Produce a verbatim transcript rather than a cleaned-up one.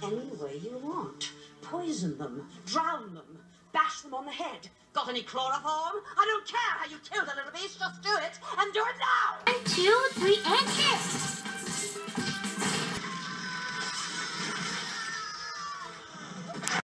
any way you want. Poison them, drown them, bash them on the head. Got any chloroform? I don't care how you kill the little beast, just do it, and do it now! One, two, three, and kiss!